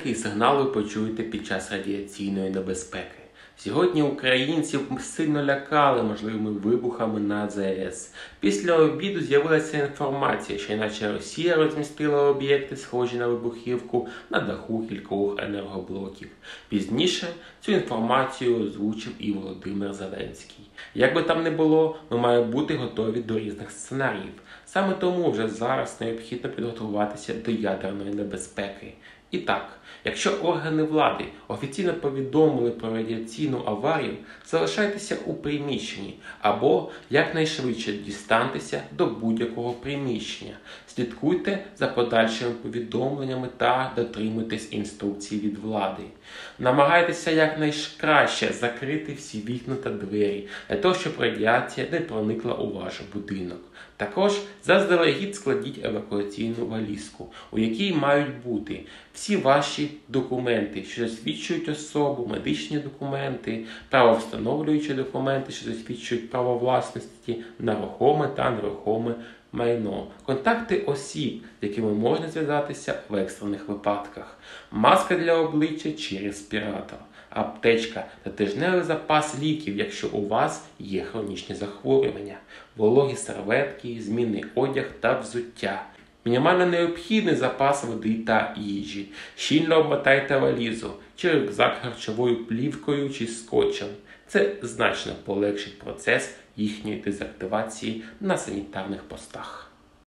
який сигнал ви почуєте під час радіаційної небезпеки? Сьогодні українців сильно лякали можливими вибухами на ЗАЕС. Після обіду з'явилася інформація, що іначе Росія розмістила об'єкти, схожі на вибухівку, на даху кількох енергоблоків. Пізніше цю інформацію озвучив і Володимир Зеленський. Як би там не було, ми маємо бути готові до різних сценаріїв. Саме тому вже зараз необхідно підготуватися до ядерної небезпеки. І так, якщо органи влади офіційно повідомили про радіаційну аварію, залишайтеся у приміщенні або якнайшвидше дістаньтеся до будь-якого приміщення. Слідкуйте за подальшими повідомленнями та дотримуйтесь інструкцій від влади. Намагайтеся якнайкраще закрити всі вікна та двері, для того, щоб радіація не проникла у ваш будинок. Також заздалегідь складіть евакуаційну валізку, у якій мають бути всі ваші документи, що засвідчують особу, медичні документи, правовстановлюючі документи, що засвідчують право власності на рухоме та нерухоме майно, контакти осіб, з якими можна зв'язатися в екстрених випадках, маска для обличчя чи респіратор, аптечка та тижневий запас ліків, якщо у вас є хронічні захворювання, вологі серветки, змінний одяг та взуття. Мінімально необхідний запас води та їжі. Щільно обмотайте валізу чи рюкзак харчовою плівкою чи скотчем. Це значно полегшить процес їхньої дезактивації на санітарних постах.